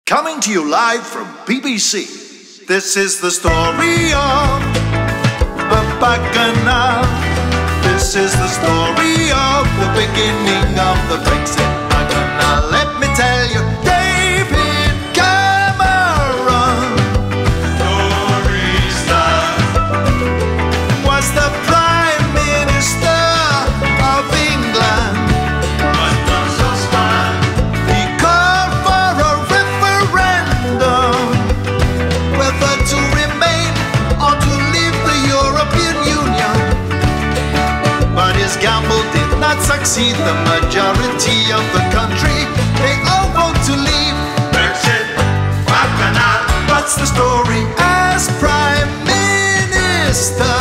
Coming to you live from BBC. This is the story of the Bacchanal. This is the story of the beginning of the Brexit-Bacchanal. Let me tell you, David Cameron, story star, was the Prime Minister of England. Was not so smart. He called for a referendum whether to remain or to leave the European Union. But his gamble did not succeed. The majority of the country, they all vote to leave. Brexit-Bacchanal. What's the story as Prime Minister?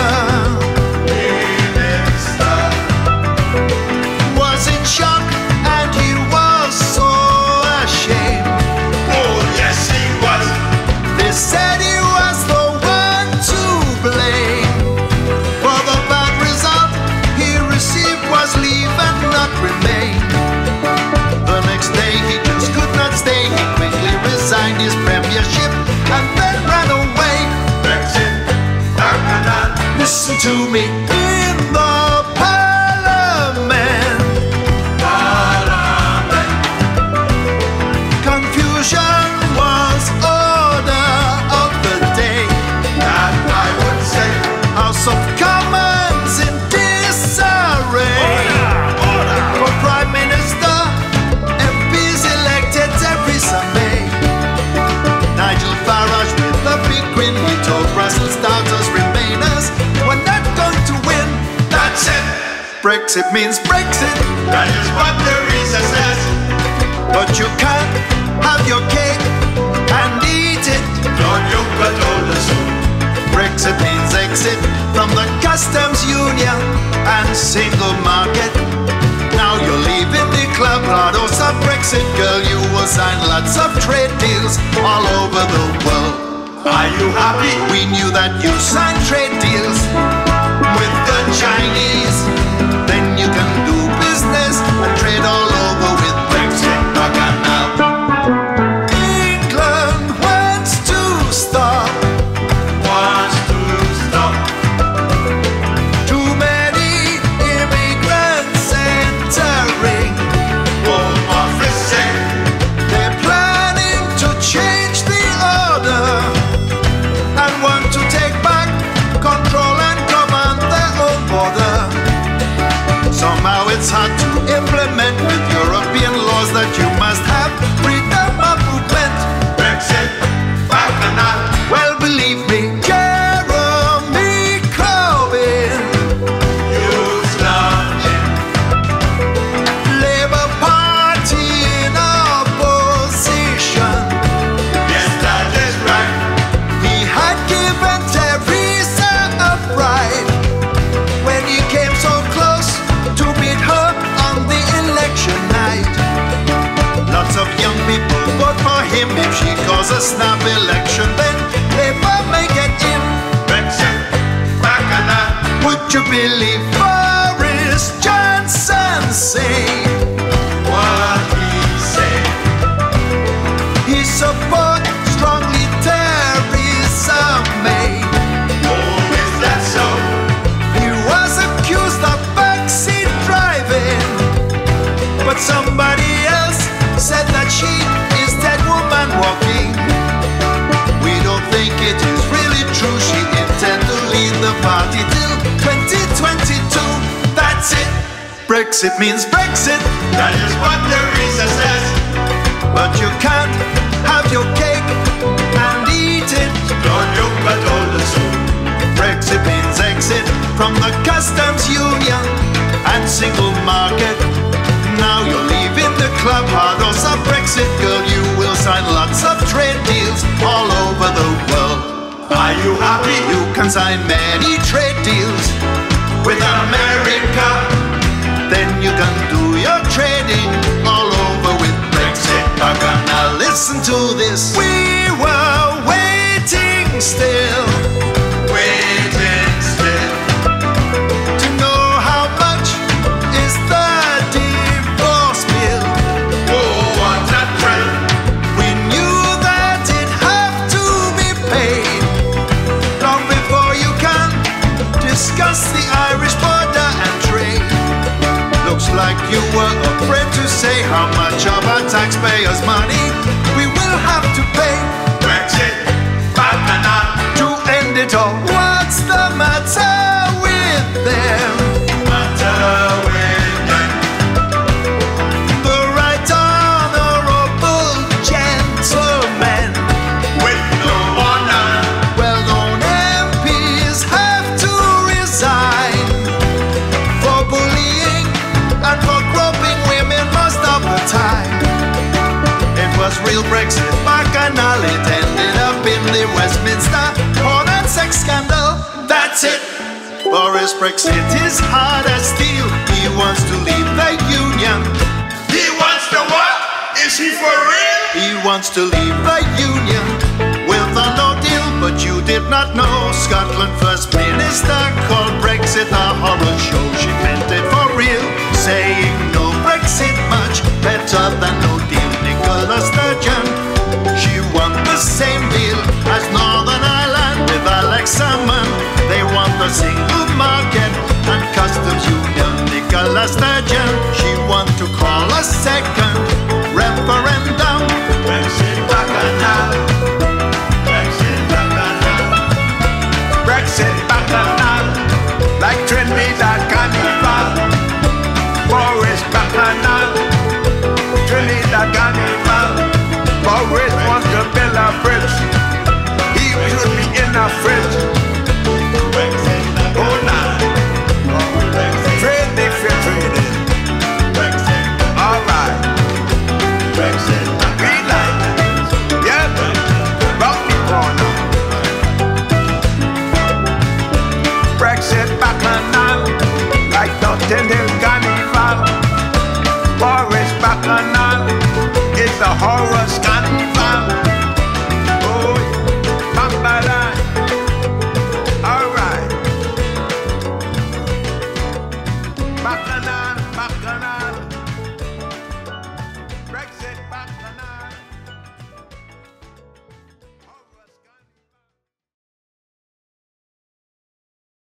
Was in shock and he was so ashamed. Oh yes he was. They said he was the one to blame for the bad result he received. Was leave and not remain. The next day he just could not stay. He quickly resigned his premiership and then ran away. Brexit-Bacchanal. Listen to me. In the Parliament, confusion was order of the day. That I would say. House of Commons in disarray. For Prime Minister, MPs elected Theresa May. Nigel Farage with a big grin. He told Brussels doubters, Remainers, we're not going to win. That's it. Brexit means Brexit. That is what Theresa says. But you can't have your cake and eat it. Don't you got all the soup. Brexit means exit from the customs union and single market. Now you're leaving the club. Hardos of Brexit, girl, you will sign lots of trade deals all over the world. Are you happy? We knew that you signed trade deals with the Chinese. Then you can do business and trade all over with Brexit-Bacchanal. England wants to stop. Wants to stop. Too many immigrants entering. Home Office say they're planning to change the order and want to take back control and command their own border. Somehow it's hard to implement with European laws that you must have freedom of movement. Brexit-Bacchanal. Well, believe me, Jeremy Corbyn, youth launching. Labour Party in opposition. Yes, that is right. He had given Theresa a bribe when he came so close to meet her on the election night. Lots of young people vote for him. If she calls a snap election, then Labour may get in. Brexit-Bacchanal. Would you believe Boris Johnson say what he said? He supports strongly Theresa May. Oh, is that so? He was accused of backseat driving, but somebody else said that she is dead woman walking. We don't think it is really true. She intends to lead the party till 2022. That's it. Brexit means Brexit. That is what Theresa says. But you can't have your cake and eat it. Don't you got all the soup. Brexit means exit from the customs union and single market. Now you're leaving the club. Hardos of Brexit, girl, you will sign lots of trade deals all over the world. Are you happy? You can sign many trade deals with America. Then you can do your trading all over with Brexit-Bacchanal. Listen to this. We were waiting still. Waiting still. To know how much is the divorce bill. Oh, what a thrill. We knew our taxpayers' money we will have to pay. Brexit-Bacchanal To end it all, what's the matter with them? The right honorable gentlemen with no honor, well-known MPs have to resign for bullying and for groping women most of the time. It was real Brexit-Bacchanal. It ended up in the Westminster porn and sex scandal. That's it. Boris Brexit is hard as steel. He wants to leave the Union. he wants to what? Is he for real? He wants to leave the Union with a no deal, but you did not know Scotland First Minister called Brexit a horror show. She meant it for real, saying no Brexit much better than no deal. Nicola Sturgeon, she want the same deal as Northern Ireland with Alex Salmond. They want the single market and customs union. Nicola Sturgeon, she want to call a second